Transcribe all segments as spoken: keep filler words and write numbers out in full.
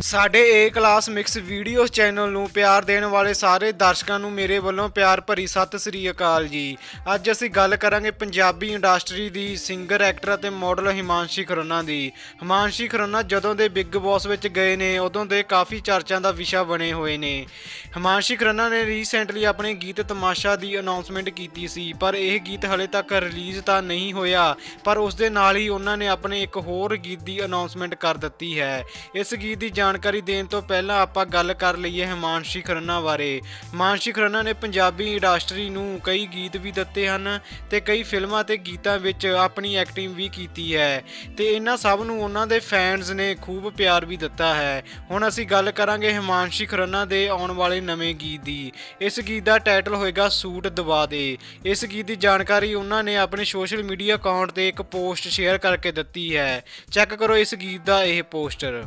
ਸਾਡੇ A class mix videos channel ਨੂੰ ਪਿਆਰ ਦੇਣ ਵਾਲੇ ਸਾਰੇ ਦਰਸ਼ਕਾਂ ਨੂੰ ਮੇਰੇ ਵੱਲੋਂ ਪਿਆਰ ਭਰੀ ਸਤਿ ਸ੍ਰੀ ਅਕਾਲ ਜੀ। ਅੱਜ ਅਸੀਂ ਗੱਲ ਕਰਾਂਗੇ ਪੰਜਾਬੀ ਇੰਡਸਟਰੀ ਦੀ ਸਿੰਗਰ, ਐਕਟਰ ਅਤੇ ਮਾਡਲ ਹਿਮਾਂਸ਼ੀ ਖੁਰਾਨਾ ਦੀ। ਹਿਮਾਂਸ਼ੀ ਖੁਰਾਨਾ ਜਦੋਂ ਦੇ ਬਿੱਗ ਬੌਸ ਵਿੱਚ ਗਏ ਨੇ ਉਦੋਂ ਦੇ ਕਾਫੀ ਚਰਚਿਆਂ ਦਾ ਵਿਸ਼ਾ ਬਣੇ ਹੋਏ ਨੇ। ਹਿਮਾਂਸ਼ੀ ਖੁਰਾਨਾ ਨੇ ਰੀਸੈਂਟਲੀ ਆਪਣੇ ਗੀਤ ਤਮਾਸ਼ਾ ਦੀ ਅਨਾਉਂਸਮੈਂਟ ਕੀਤੀ ਸੀ, ਪਰ ਇਹ ਗੀਤ ਹਲੇ ਤੱਕ ਰਿਲੀਜ਼ ਤਾਂ ਨਹੀਂ ਹੋਇਆ, ਪਰ ਉਸ ਦੇ ਨਾਲ ਹੀ ਉਹਨਾਂ ਨੇ ਆਪਣੇ ਇੱਕ ਹੋਰ ਗੀਤ ਦੀ ਅਨਾਉਂਸਮੈਂਟ ਕਰ ਦਿੱਤੀ ਹੈ। ਇਸ ਗੀਤ ਦੀ ਜਾਣਕਾਰੀ ਦੇਣ ਤੋਂ ਪਹਿਲਾਂ ਆਪਾਂ ਗੱਲ ਕਰ ਲਈਏ ਹਿਮਾਂਸ਼ੀ ਖੁਰਾਨਾ ਬਾਰੇ। ਹਿਮਾਂਸ਼ੀ ਖੁਰਾਨਾ ਨੇ ਪੰਜਾਬੀ ਇੰਡਸਟਰੀ ਨੂੰ ਕਈ ਗੀਤ ਵੀ ਦਿੱਤੇ ਹਨ ਤੇ ਕਈ ਫਿਲਮਾਂ ਤੇ ਗੀਤਾਂ ਵਿੱਚ ਆਪਣੀ ਐਕਟਿੰਗ ਵੀ ਕੀਤੀ ਹੈ ਤੇ ਇਹਨਾਂ ਸਭ ਨੂੰ ਉਹਨਾਂ ਦੇ ਫੈਨਸ ਨੇ ਖੂਬ ਪਿਆਰ ਵੀ ਦਿੱਤਾ ਹੈ। ਹੁਣ ਅਸੀਂ ਗੱਲ ਕਰਾਂਗੇ ਹਿਮਾਂਸ਼ੀ ਖੁਰਾਨਾ ਦੇ ਆਉਣ ਵਾਲੇ ਨਵੇਂ ਗੀਤ ਦੀ। ਇਸ ਗੀਤ ਦਾ ਟਾਈਟਲ ਹੋਏਗਾ ਸੂਟ ਦਬਾ ਦੇ। ਇਸ ਗੀਤ ਦੀ ਜਾਣਕਾਰੀ ਉਹਨਾਂ ਨੇ ਆਪਣੇ ਸੋਸ਼ਲ ਮੀਡੀਆ ਅਕਾਊਂਟ ਤੇ ਇੱਕ ਪੋਸਟ ਸ਼ੇਅਰ ਕਰਕੇ ਦਿੱਤੀ ਹੈ। ਚੈੱਕ ਕਰੋ ਇਸ ਗੀਤ ਦਾ ਇਹ ਪੋਸਟਰ।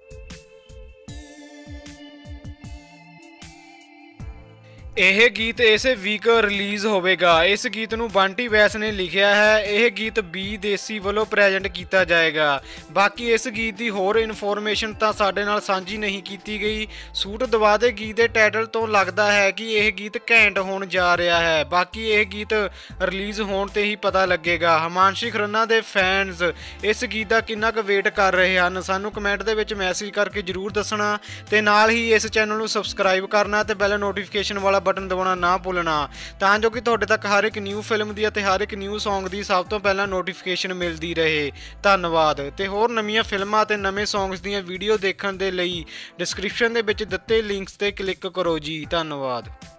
ਇਹ ਗੀਤ ਇਸੇ ਵੀਕ ਰਿਲੀਜ਼ ਹੋਵੇਗਾ। ਇਸ ਗੀਤ ਨੂੰ ਬੰਟੀ ਵੈਸ ਨੇ ਲਿਖਿਆ ਹੈ। ਇਹ ਗੀਤ ਬੀ ਦੇਸੀ ਵੱਲੋਂ ਪ੍ਰੈਜ਼ੈਂਟ ਕੀਤਾ ਜਾਏਗਾ। ਬਾਕੀ ਇਸ ਗੀਤ ਦੀ ਹੋਰ ਇਨਫੋਰਮੇਸ਼ਨ ਤਾਂ ਸਾਡੇ ਨਾਲ ਸਾਂਝੀ ਨਹੀਂ ਕੀਤੀ ਗਈ। ਸੂਟ ਦਬਾ ਦੇ ਗੀਤ ਦੇ ਟਾਈਟਲ ਤੋਂ ਲੱਗਦਾ ਹੈ ਕਿ ਇਹ ਗੀਤ ਘੈਂਟ ਹੋਣ ਜਾ ਰਿਹਾ ਹੈ। ਬਾਕੀ ਇਹ ਗੀਤ ਰਿਲੀਜ਼ ਹੋਣ ਤੇ ਹੀ ਪਤਾ ਲੱਗੇਗਾ। ਹਿਮਾਂਸ਼ੀ ਖੁਰਾਨਾ ਦੇ ਫੈਨਸ ਇਸ ਗੀਤ ਦਾ ਕਿੰਨਾ ਕੁ ਵੇਟ ਕਰ ਰਹੇ ਹਨ, ਸਾਨੂੰ ਕਮੈਂਟ ਦੇ ਵਿੱਚ ਮੈਸੇਜ ਕਰਕੇ ਜ਼ਰੂਰ ਦੱਸਣਾ ਤੇ ਨਾਲ ਹੀ ਇਸ ਚੈਨਲ ਨੂੰ ਸਬਸਕ੍ਰਾਈਬ ਕਰਨਾ ਤੇ ਬੈਲ ਨੋਟੀਫਿਕੇਸ਼ਨ ਵਾਲਾ ਬਟਨ ਦਬਾਉਣਾ ਨਾ ਭੁੱਲਣਾ, ਤਾਂ ਜੋ ਕਿ ਤੁਹਾਡੇ ਤੱਕ ਹਰ ਇੱਕ ਨਿਊ ਫਿਲਮ ਦੀ ਅਤੇ ਹਰ ਇੱਕ ਨਿਊ ਸੌਂਗ ਦੀ ਸਭ ਤੋਂ ਪਹਿਲਾਂ ਨੋਟੀਫਿਕੇਸ਼ਨ ਮਿਲਦੀ ਰਹੇ। ਧੰਨਵਾਦ। ਤੇ ਹੋਰ ਨਵੀਆਂ ਫਿਲਮਾਂ ਅਤੇ ਨਵੇਂ ਸੌਂਗਸ ਦੀਆਂ ਵੀਡੀਓ ਦੇਖਣ ਦੇ ਲਈ ਡਿਸਕ੍ਰਿਪਸ਼ਨ ਦੇ ਵਿੱਚ ਦਿੱਤੇ ਲਿੰਕਸ ਤੇ ਕਲਿੱਕ ਕਰੋ ਜੀ। ਧੰਨਵਾਦ।